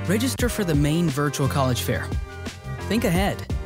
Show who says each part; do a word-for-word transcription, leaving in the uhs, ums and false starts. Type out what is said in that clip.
Speaker 1: Register for the Maine Virtual College Fair. Think ahead.